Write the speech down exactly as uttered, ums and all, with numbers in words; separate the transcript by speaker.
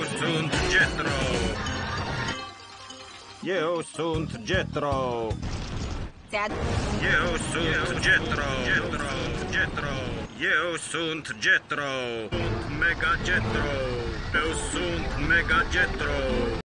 Speaker 1: sunt Jethro. Eu sunt Jethro. Eu sunt Jethro. Jethro. Jethro. Eu sunt Jethro. Sunt Mega Jethro. Eu sunt Mega Jethro.